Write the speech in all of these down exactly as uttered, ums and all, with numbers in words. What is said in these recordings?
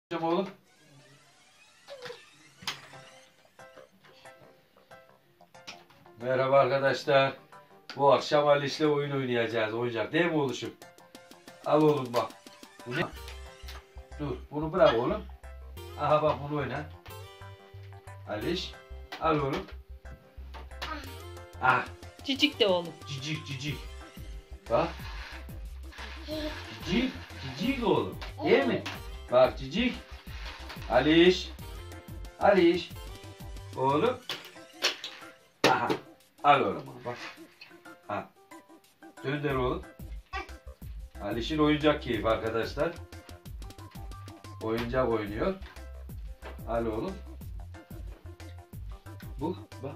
Oğlum. Merhaba arkadaşlar. Bu akşam Aliş'le oyun oynayacağız. Oyuncak değil mi oğluşum? Al oğlum bak. Bu ne? Dur bunu bırak oğlum. Aha bak bunu oyna. Aliş. Al oğlum. Ah. Cicik de oğlum. Cicik cicik. Bak. Cicik. Cicik oğlum. Değil mi? Bak cicik. Aliş. Aliş. Oğlum. Aha. Al oğlum bunu bak. Ha. Döndür oğlum. Aliş'in oyuncak keyif arkadaşlar. Oyuncak oynuyor. Al oğlum. Bu bak.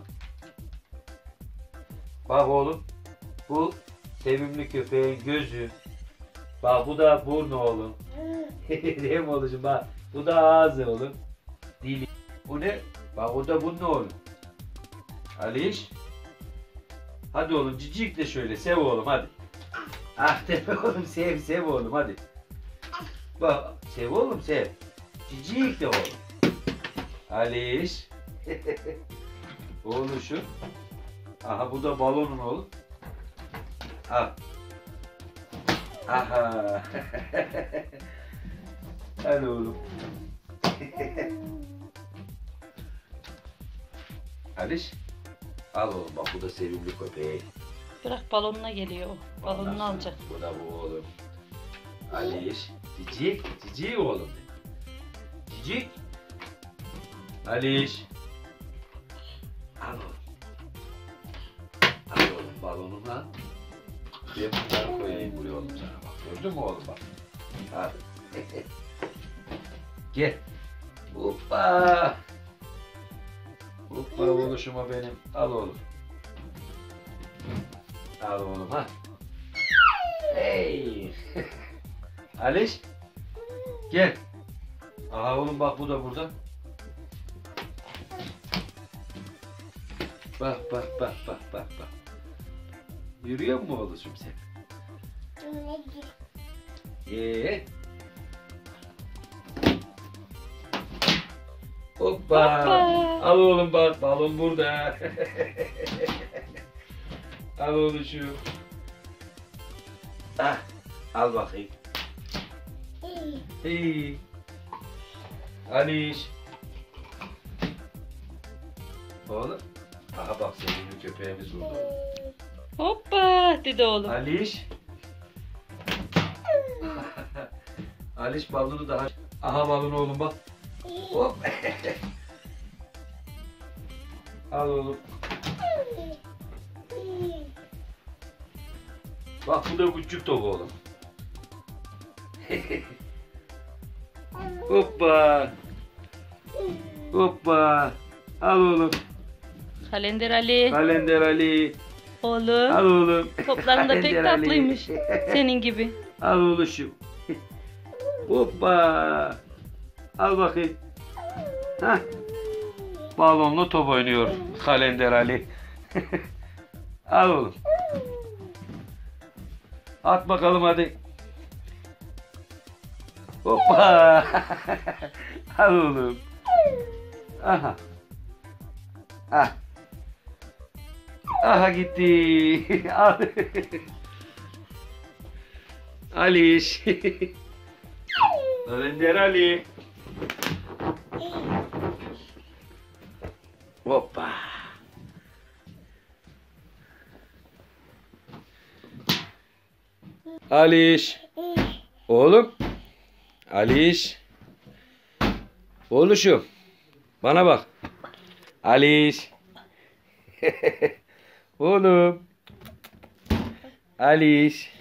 Bak oğlum. Bu sevimli köpeğin gözü. Bak bu da burnu oğlum. Değil mi oğlum? Bak bu da ağzı oğlum. Dili. Bu ne? Bak o da burnu oğlum. Aliş. Hadi oğlum cicik de şöyle sev oğlum hadi. Ah deme oğlum sev sev oğlum hadi. Bak sev oğlum sev. Cicik de oğlum. Aliş. Oğlum şu. Aha bu da balonun oğlum. Al. Aha. Hadi oğlum. Aliş. Al oğlum bak bu da sevimli köpeği. Bırak balonuna geliyor o. Balonunu alacak. Bu da bu oğlum. Aliş. Cicik. Cicik oğlum. Cicik. Aliş. Al oğlum. Al oğlum balonumla. Ben bunları koyayım buraya oğlum sana bak. Gördün mü oğlum bak. Hadi. Gel. Hoppa. Hoppa oğluşuma benim. Al oğlum. Al oğlum ha. Hey. Aliş. Gel. Aha oğlum bak bu da burada. Bak bak bak bak bak bak. Yürüyor mu oğluşum sen? Ee. Hoppa. Hoppa. Al oğlum bak balon burada. Al oğluşum. Ah, al bakayım. Hey. Aliş. Oğlum. Aha bak sevimli köpeğimiz burada. Hoppa dedi oğlum. Aliş. Aliş balonu daha. Aha balon oğlum bak. Hop. Al oğlum. Bak bu da küçük top oğlum. Hoppa. Hoppa. Al oğlum. Kalender Ali. Kalender Ali. Al Oğlum. oğlum. Topların da pek Kalender Ali. tatlıymış. Senin gibi. Al oğluşum. Hoppa. Al bakayım. Hah. Balonlu top oynuyor Kalender Ali. Al oğlum. At bakalım hadi. Hoppa. Al oğlum. Aha. Ah. Aha gitti. Al. Aliş. Kalender Ali. Hoppa. Aliş. Oğlum. Aliş. Oğluşum. Bana bak. Aliş. Oğlum. Aliş.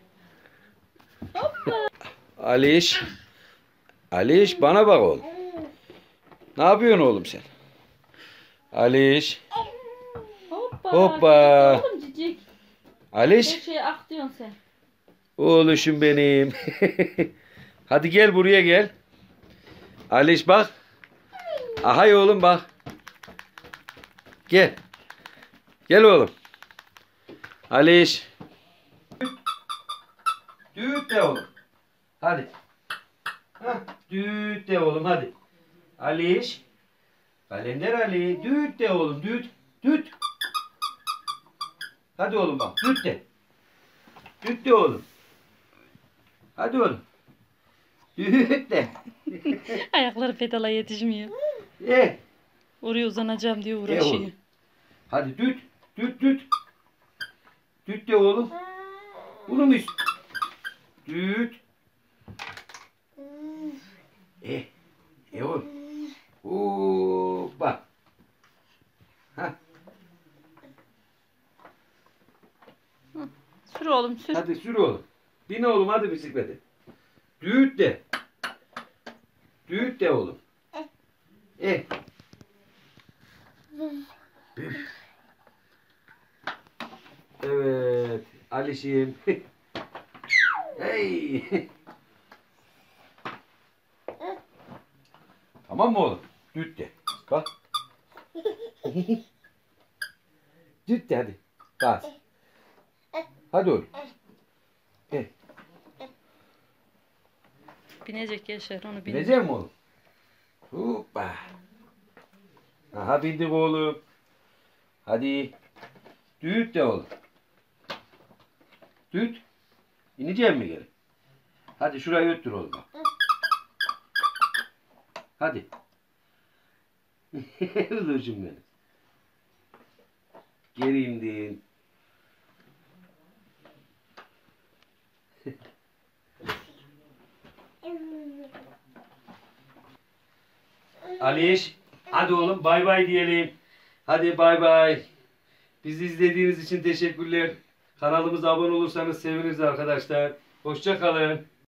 Aliş. Aliş bana bak oğlum. Ne yapıyorsun oğlum sen? Aliş. Hoppa. Hoppa. Oğlum cicik. Her Aliş. şeye ak diyorsun sen. Oğluşum benim. Hadi gel buraya gel. Aliş bak. Ahay oğlum bak. Gel. Gel oğlum. Aliş. Düğüt de oğlum. Hadi. Hah, düt de oğlum hadi. Aliş. Kalender Ali. Düt de oğlum düt. Düt. Hadi oğlum bak düt de. Düt de oğlum. Hadi oğlum. Düt de. Ayakları pedala yetişmiyor. Eh. Oraya uzanacağım diye uğraşıyor. oğlum. Hadi düt. Düt düt. Düt de oğlum. Bunu mu ist- Düt. Eh. Eh oğlum. Oo, bak. Hah. Sür oğlum sür. Hadi sür oğlum. Bin oğlum hadi bisiklete. Düğüt de. Düğüt de oğlum. Eh. Üf. Evet. Alişim. Hey. Tamam mı oğlum? Düğüt de. Bak. Düğüt de hadi. Bas. Hadi oğlum. Eh. Binecek Yaşar onu bin. Binecek mi oğlum? Hoppa. Aha bindik oğlum. Hadi. Düğüt de oğlum. Düğüt. İneceğim mi geri? Hadi şurayı öttür oğlum bak. Hadi. Hızlıcım benim. Geri indin. Aliş, hadi oğlum bay bay diyelim. Hadi bay bay. Bizi izlediğiniz için teşekkürler. Kanalımıza abone olursanız seviniriz arkadaşlar. Hoşça kalın.